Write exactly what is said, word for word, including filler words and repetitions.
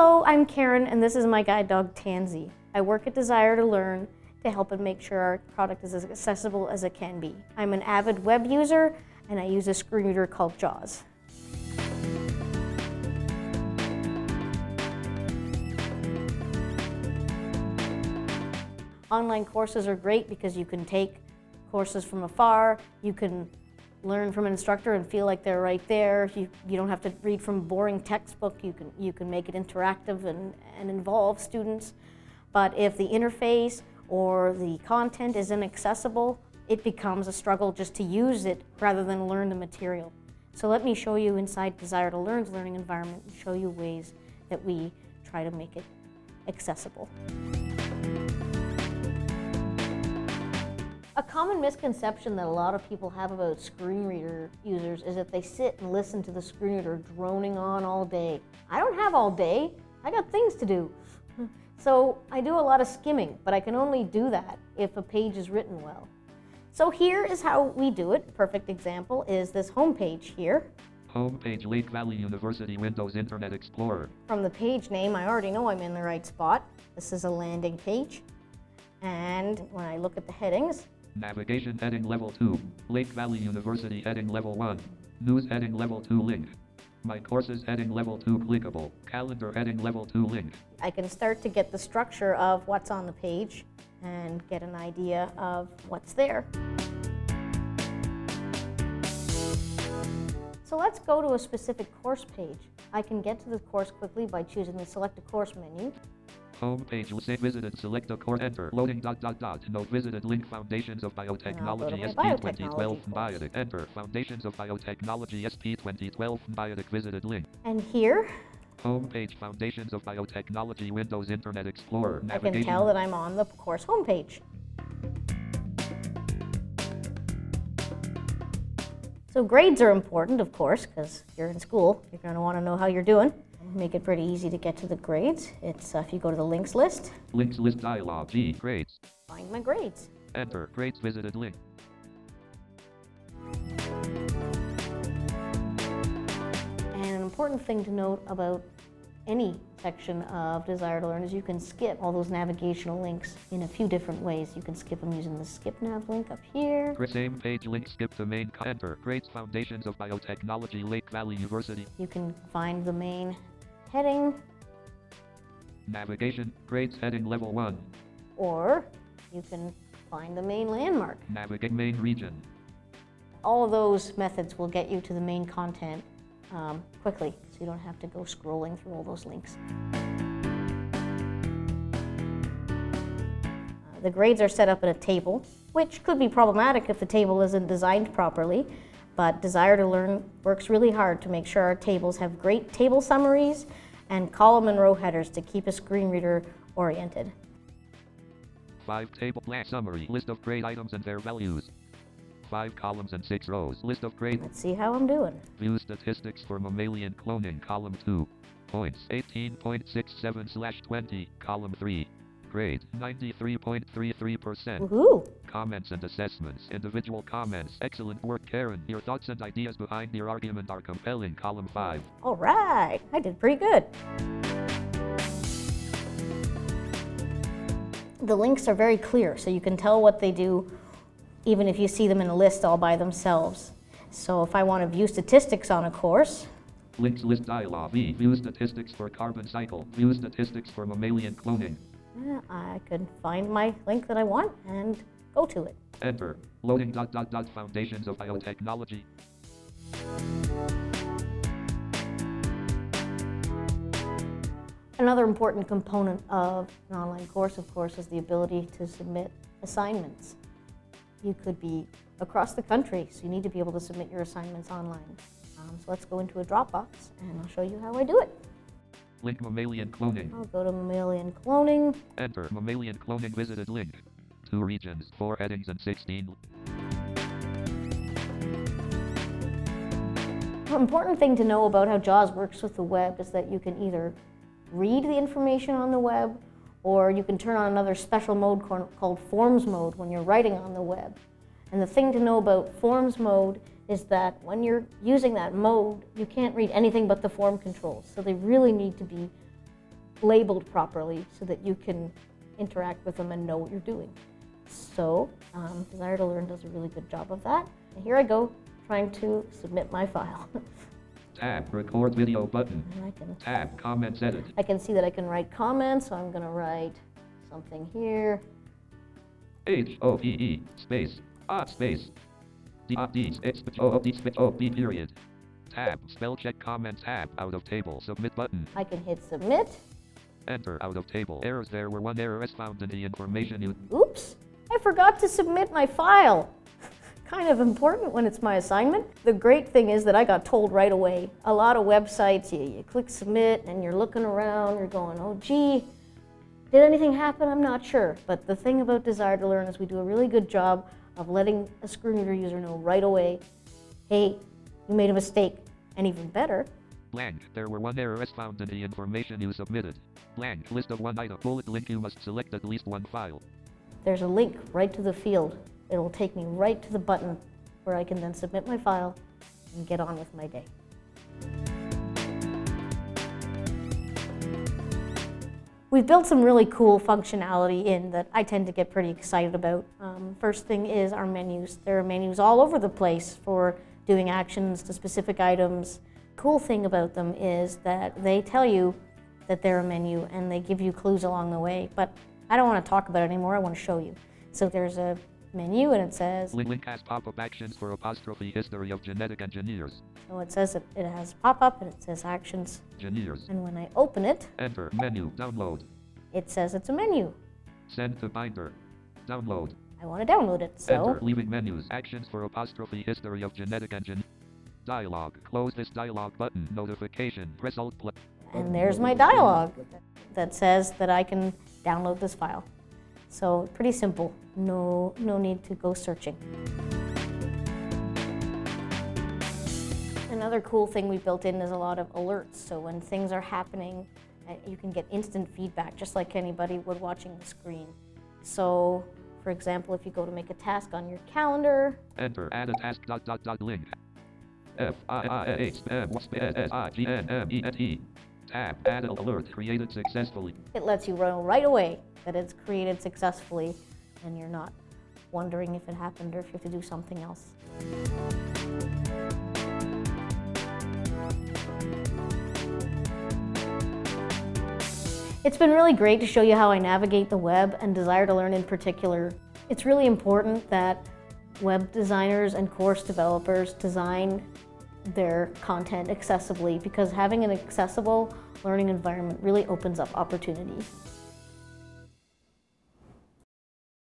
Hello, I'm Karen, and this is my guide dog, Tansy. I work at Desire to Learn to help and make sure our product is as accessible as it can be. I'm an avid web user, and I use a screen reader called JAWS. Online courses are great because you can take courses from afar, you can learn from an instructor and feel like they're right there. You, you don't have to read from a boring textbook. You can, you can make it interactive and, and involve students. But if the interface or the content is inaccessible, it becomes a struggle just to use it rather than learn the material. So let me show you inside Desire to Learn's learning environment and show you ways that we try to make it accessible. A common misconception that a lot of people have about screen reader users is that they sit and listen to the screen reader droning on all day. I don't have all day. I got things to do. So I do a lot of skimming, but I can only do that if a page is written well. So here is how we do it. A perfect example is this home page here. Homepage, Lake Valley University, Windows Internet Explorer. From the page name, I already know I'm in the right spot. This is a landing page. And when I look at the headings, Navigation heading level two. Lake Valley University heading level one. News heading level two link. My courses heading level two clickable. Calendar heading level two link. I can start to get the structure of what's on the page and get an idea of what's there. So let's go to a specific course page. I can get to the course quickly by choosing the Select a Course menu. Homepage, say visited, select a course, enter, loading, dot, dot, dot, note, visited, link, Foundations of Biotechnology, S P twenty twelve, Biotic, enter, Foundations of Biotechnology, S P twenty twelve, Biotic, visited, link. And here, Homepage, Foundations of Biotechnology, Windows Internet Explorer, I navigation. can tell that I'm on the course homepage. So grades are important, of course, because you're in school, you're going to want to know how you're doing. Make it pretty easy to get to the grades. It's uh, if you go to the links list. Links list dialog, G, grades. Find my grades. Enter, grades visited, link. And an important thing to note about any section of Desire to Learn is you can skip all those navigational links in a few different ways. You can skip them using the skip nav link up here. Same page link, skip to main, enter, grades, Foundations of Biotechnology, Lake Valley University. You can find the main heading. Navigation, grades heading level one. Or you can find the main landmark. Navigate main region. All of those methods will get you to the main content um, quickly, so you don't have to go scrolling through all those links. Uh, the grades are set up in a table, which could be problematic if the table isn't designed properly, but Desire to Learn works really hard to make sure our tables have great table summaries and column and row headers to keep a screen reader oriented. Five table plan summary, list of grade items and their values. Five columns and six rows, list of grade. Let's see how I'm doing. View statistics for mammalian cloning, column two. Points, eighteen point six seven slash twenty, column three. Grade, ninety-three point three three percent. Woohoo! Comments and assessments, individual comments. Excellent work, Karen. Your thoughts and ideas behind your argument are compelling, column five. All right, I did pretty good. The links are very clear, so you can tell what they do even if you see them in a list all by themselves. So if I want to view statistics on a course, links list dialog, V, view statistics for carbon cycle, view statistics for mammalian cloning. I could find my link that I want and go to it. Enter. Loading dot dot dot Foundations of Biotechnology. Another important component of an online course, of course, is the ability to submit assignments. You could be across the country, so you need to be able to submit your assignments online. Um, so let's go into a Dropbox and I'll show you how I do it. Link mammalian cloning. I'll go to mammalian cloning. Enter mammalian cloning visited link. Two regions, four headings and sixteen. An important thing to know about how JAWS works with the web is that you can either read the information on the web or you can turn on another special mode called Forms mode when you're writing on the web. And the thing to know about Forms mode is that when you're using that mode, you can't read anything but the form controls. So they really need to be labeled properly so that you can interact with them and know what you're doing. So um, Desire to Learn does a really good job of that. And here I go, trying to submit my file. Tab, record video button. And I can, Tab, comments edit. I can see that I can write comments, so I'm gonna write something here. H O P E space odd space D O D space O D space O B period. Tab, spell check comment tab, out of table, submit button. I can hit submit. Enter, out of table. Errors, there were one error as found in the information you... Oops, I forgot to submit my file. Kind of important when it's my assignment. The great thing is that I got told right away. A lot of websites, you, you click submit and you're looking around, you're going, oh gee, did anything happen? I'm not sure. But the thing about Desire to Learn is we do a really good job of letting a screen reader user know right away, hey, you made a mistake. And even better, blank, there were one error as found in the information you submitted. Blank, list of one item, bullet link, you must select at least one file. There's a link right to the field. It'll take me right to the button where I can then submit my file and get on with my day. We've built some really cool functionality in that I tend to get pretty excited about. Um, first thing is our menus. There are menus all over the place for doing actions to specific items. Cool thing about them is that they tell you that they're a menu and they give you clues along the way, but I don't want to talk about it anymore, I want to show you. So there's a menu and it says... Link has pop-up actions for apostrophe history of genetic engineers. So it says it, it has pop-up and it says actions. Engineers. And when I open it... Enter, menu, download. It says it's a menu. Send to binder. Download. I want to download it, so... Enter, leaving menus, actions for apostrophe history of genetic engineering. Dialog, close this dialog button, notification, press alt plus. And there's my dialog that says that I can download this file. So pretty simple, no, no need to go searching. Another cool thing we built in is a lot of alerts. So when things are happening, you can get instant feedback, just like anybody would watching the screen. So, for example, if you go to make a task on your calendar. Enter, add a task dot dot dot link. F I I H M S I G N M E N T. Tab, add an alert, created successfully. It lets you know right away that it's created successfully and you're not wondering if it happened or if you have to do something else. It's been really great to show you how I navigate the web and Desire to Learn in particular. It's really important that web designers and course developers design their content accessibly because having an accessible learning environment really opens up opportunities.